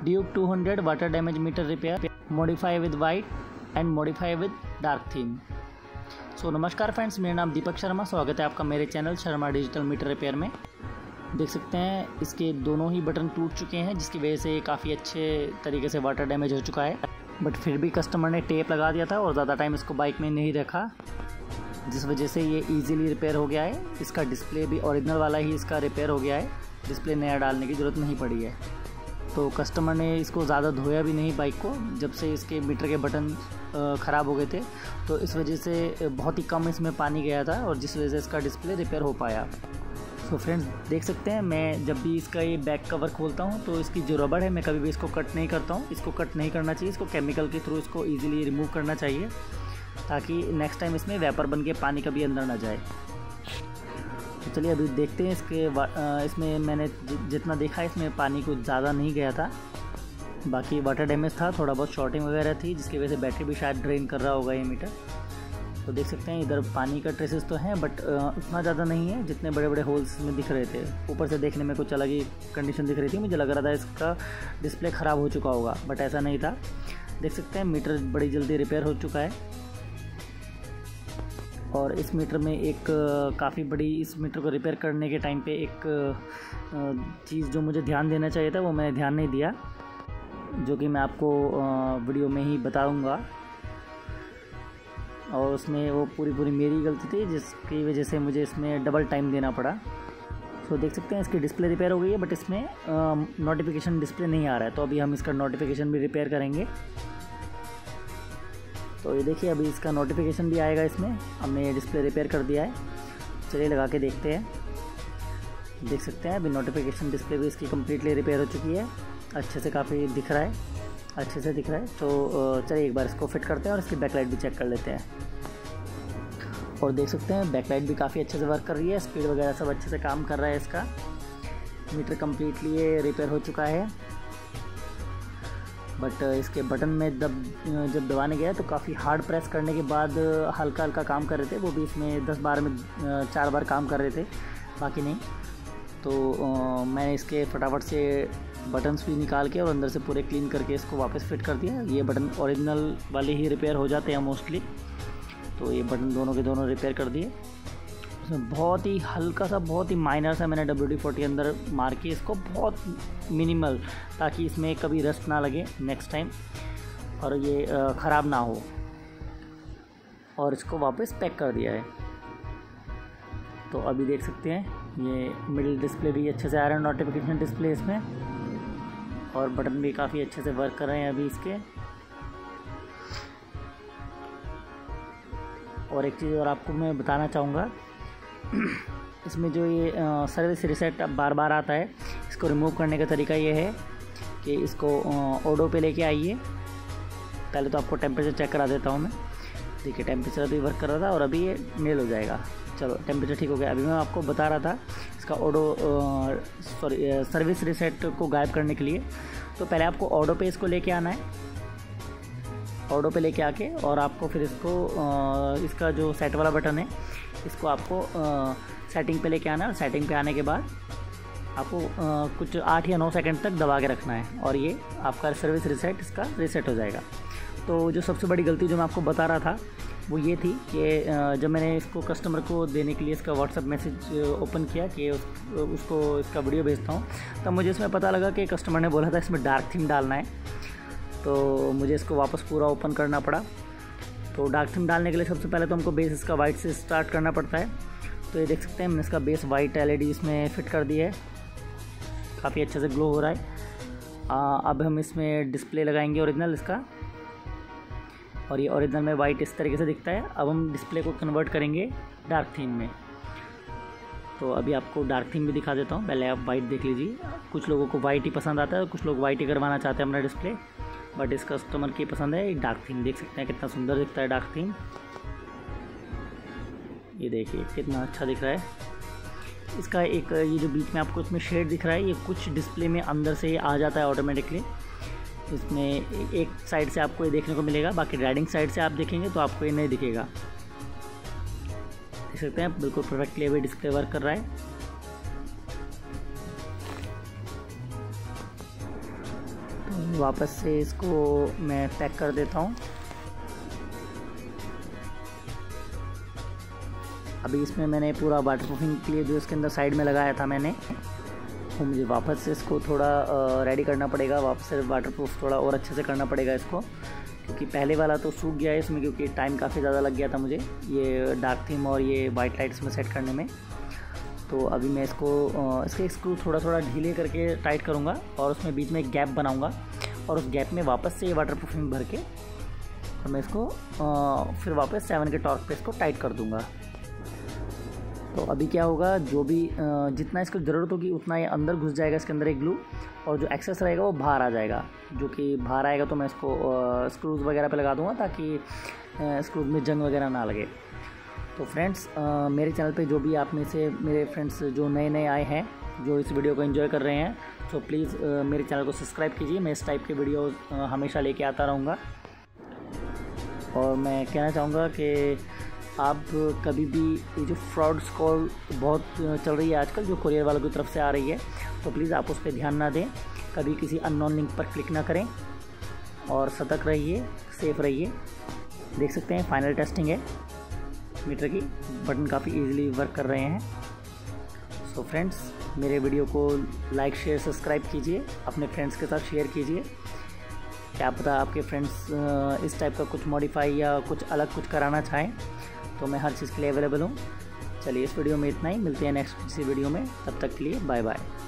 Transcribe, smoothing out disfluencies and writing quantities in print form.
Duke 200 water damage meter repair, modify with white and modify with dark theme। सो नमस्कार friends, मेरा नाम दीपक शर्मा। स्वागत है आपका मेरे channel Sharma digital meter repair में। देख सकते हैं इसके दोनों ही बटन टूट चुके हैं, जिसकी वजह से काफ़ी अच्छे तरीके से वाटर डैमेज हो चुका है। बट फिर भी कस्टमर ने टेप लगा दिया था और ज़्यादा टाइम इसको बाइक में नहीं रखा, जिस वजह से ये इजीली रिपेयर हो गया है। इसका डिस्प्ले भी ओरिजिनल वाला ही इसका रिपेयर हो गया है, डिस्प्ले नया डालने की ज़रूरत नहीं पड़ी है। तो कस्टमर ने इसको ज़्यादा धोया भी नहीं बाइक को, जब से इसके मीटर के बटन ख़राब हो गए थे, तो इस वजह से बहुत ही कम इसमें पानी गया था और जिस वजह से इसका डिस्प्ले रिपेयर हो पाया। तो फ्रेंड्स देख सकते हैं, मैं जब भी इसका ये बैक कवर खोलता हूँ तो इसकी जो रबड़ है मैं कभी भी इसको कट नहीं करता हूँ। इसको कट नहीं करना चाहिए, इसको केमिकल के थ्रू इसको ईजिली रिमूव करना चाहिए, ताकि नेक्स्ट टाइम इसमें वेपर बन के पानी कभी अंदर ना जाए। तो चलिए अभी देखते हैं इसमें मैंने जितना देखा इसमें पानी कुछ ज़्यादा नहीं गया था। बाकी वाटर डैमेज था, थोड़ा बहुत शॉर्टिंग वगैरह थी, जिसकी वजह से बैटरी भी शायद ड्रेन कर रहा होगा ये मीटर। तो देख सकते हैं इधर पानी का ट्रेसेस तो हैं, बट उतना ज़्यादा नहीं है जितने बड़े बड़े होल्स में दिख रहे थे। ऊपर से देखने में कुछ अलग ही कंडीशन दिख रही थी, मुझे लग रहा था इसका डिस्प्ले ख़राब हो चुका होगा, बट ऐसा नहीं था। देख सकते हैं मीटर बड़ी जल्दी रिपेयर हो चुका है। और इस मीटर में एक काफ़ी बड़ी, इस मीटर को रिपेयर करने के टाइम पे एक चीज़ जो मुझे ध्यान देना चाहिए था वो मैंने ध्यान नहीं दिया, जो कि मैं आपको वीडियो में ही बताऊंगा। और उसमें वो पूरी मेरी गलती थी, जिसकी वजह से मुझे इसमें डबल टाइम देना पड़ा। तो देख सकते हैं इसकी डिस्प्ले रिपेयर हो गई है, बट इसमें नोटिफिकेशन डिस्प्ले नहीं आ रहा है। तो अभी हम इसका नोटिफिकेशन भी रिपेयर करेंगे। तो ये देखिए अभी इसका नोटिफिकेशन भी आएगा इसमें। हमने ये डिस्प्ले रिपेयर कर दिया है, चलिए लगा के देखते हैं। देख सकते हैं अभी नोटिफिकेशन डिस्प्ले भी इसकी कम्प्लीटली रिपेयर हो चुकी है, अच्छे से काफ़ी दिख रहा है, अच्छे से दिख रहा है। तो चलिए एक बार इसको फिट करते हैं और इसकी बैकलाइट भी चेक कर लेते हैं। और देख सकते हैं बैकलाइट भी काफ़ी अच्छे से वर्क कर रही है, स्पीड वगैरह सब अच्छे से काम कर रहा है इसका। मीटर कम्प्लीटली ये रिपेयर हो चुका है। बट इसके बटन में जब दबाने गया तो काफ़ी हार्ड प्रेस करने के बाद हल्का हल्का काम कर रहे थे, वो भी इसमें 10 बार में 4 बार काम कर रहे थे, बाकी नहीं। तो मैंने इसके फटाफट से बटन्स भी निकाल के और अंदर से पूरे क्लीन करके इसको वापस फिट कर दिया। ये बटन ओरिजिनल वाले ही रिपेयर हो जाते हैं मोस्टली, तो ये बटन दोनों के दोनों रिपेयर कर दिए। उसमें बहुत ही हल्का सा, बहुत ही माइनर सा मैंने WD-40 अंदर मार के इसको, बहुत मिनिमल, ताकि इसमें कभी रस्ट ना लगे नेक्स्ट टाइम और ये ख़राब ना हो। और इसको वापस पैक कर दिया है। तो अभी देख सकते हैं ये मिडिल डिस्प्ले भी अच्छे से आ रहा है, नोटिफिकेशन डिस्प्ले इसमें, और बटन भी काफ़ी अच्छे से वर्क कर रहे हैं अभी इसके। और एक चीज़ और आपको मैं बताना चाहूँगा, इसमें जो ये सर्विस रिसेट बार बार आता है, इसको रिमूव करने का तरीका ये है कि इसको ओडो पे लेके आइए। पहले तो आपको टेम्परेचर चेक करा देता हूँ मैं। देखिए टेम्परेचर अभी वर्क कर रहा था और अभी ये मेल हो जाएगा। चलो टेम्परेचर ठीक हो गया। अभी मैं आपको बता रहा था इसका सर्विस रिसेट को गायब करने के लिए, तो पहले आपको ओडो पे इसको लेके आना है। ओडो पे लेके आके और आपको फिर इसको इसका जो सेट वाला बटन है, इसको आपको सेटिंग पे लेके आना है। और सेटिंग पे आने के बाद आपको कुछ 8 या 9 सेकंड तक दबा के रखना है, और ये आपका सर्विस रिसेट इसका रीसेट हो जाएगा। तो जो सबसे बड़ी गलती जो मैं आपको बता रहा था वो ये थी कि जब मैंने इसको कस्टमर को देने के लिए इसका व्हाट्सअप मैसेज ओपन किया कि उसको इसका वीडियो भेजता हूँ, तब मुझे इसमें पता लगा कि कस्टमर ने बोला था इसमें डार्क थीम डालना है। तो मुझे इसको वापस पूरा ओपन करना पड़ा। तो डार्क थीम डालने के लिए सबसे पहले तो हमको बेस इसका वाइट से स्टार्ट करना पड़ता है। तो ये देख सकते हैं मैंने इसका बेस वाइट LED इसमें फ़िट कर दी है, काफ़ी अच्छे से ग्लो हो रहा है। अब हम इसमें डिस्प्ले लगाएंगे ओरिजिनल इसका, और ये ओरिजिनल में वाइट इस तरीके से दिखता है। अब हम डिस्प्ले को कन्वर्ट करेंगे डार्क थीम में। तो अभी आपको डार्क थीम भी दिखा देता हूँ, पहले आप वाइट देख लीजिए। कुछ लोगों को वाइट ही पसंद आता है, कुछ लोग वाइट ही करवाना चाहते हैं अपना डिस्प्ले, बट इस कस्टमर की पसंद है डार्क थीम। देख सकते हैं कितना सुंदर दिखता है डार्क थीम। ये देखिए कितना अच्छा दिख रहा है। इसका एक ये जो बीच में आपको इसमें शेड दिख रहा है, ये कुछ डिस्प्ले में अंदर से ही आ जाता है ऑटोमेटिकली। इसमें एक साइड से आपको ये देखने को मिलेगा, बाकी राइडिंग साइड से आप देखेंगे तो आपको ये नहीं दिखेगा। देख सकते हैं बिल्कुल परफेक्टली अभी डिस्प्ले वर्क कर रहा है। वापस से इसको मैं पैक कर देता हूँ। अभी इसमें मैंने पूरा वाटरप्रूफिंग के लिए जो इसके अंदर साइड में लगाया था मैंने, तो मुझे वापस से इसको थोड़ा रेडी करना पड़ेगा, वापस से वाटरप्रूफ थोड़ा और अच्छे से करना पड़ेगा इसको, क्योंकि पहले वाला तो सूख गया है इसमें, क्योंकि टाइम काफ़ी ज़्यादा लग गया था मुझे ये डार्क थीम और ये वाइट लाइट्स में सेट करने में। तो अभी मैं इसको इसके स्क्रू थोड़ा थोड़ा ढीले करके टाइट करूँगा और उसमें बीच में एक गैप बनाऊँगा और उस गैप में वापस से ये वाटरप्रूफिंग भर के और मैं इसको फिर वापस 7 के टॉर्क पे इसको टाइट कर दूँगा। तो अभी क्या होगा, जो भी जितना इसको ज़रूरत होगी उतना ये अंदर घुस जाएगा इसके अंदर एक ग्लू, और जो एक्सेस रहेगा वो बाहर आ जाएगा। जो कि बाहर आएगा तो मैं इसको स्क्रूज़ वगैरह पे लगा दूँगा ताकि स्क्रूज में जंग वगैरह ना लगे। तो फ्रेंड्स, मेरे चैनल पे जो भी आप में से मेरे फ्रेंड्स जो नए नए आए हैं, जो इस वीडियो को एंजॉय कर रहे हैं, तो प्लीज़ मेरे चैनल को सब्सक्राइब कीजिए। मैं इस टाइप के वीडियो हमेशा लेके आता रहूँगा। और मैं कहना चाहूँगा कि आप कभी भी ये जो फ्रॉड्स कॉल बहुत चल रही है आजकल, जो कुरियर वालों की तरफ से आ रही है, तो प्लीज़ आप उस पर ध्यान ना दें, कभी किसी अननोन लिंक पर क्लिक ना करें और सतर्क रहिए, सेफ रहिए। देख सकते हैं फाइनल टेस्टिंग है मीटर की, बटन काफ़ी इजीली वर्क कर रहे हैं। सो फ्रेंड्स, मेरे वीडियो को लाइक शेयर सब्सक्राइब कीजिए, अपने फ्रेंड्स के साथ शेयर कीजिए। क्या पता आपके फ्रेंड्स इस टाइप का कुछ मॉडिफाई या कुछ अलग कुछ कराना चाहें, तो मैं हर चीज़ के लिए अवेलेबल हूँ। चलिए, इस वीडियो में इतना ही, मिलते हैं नेक्स्ट किसी वीडियो में, तब तक के लिए बाय बाय।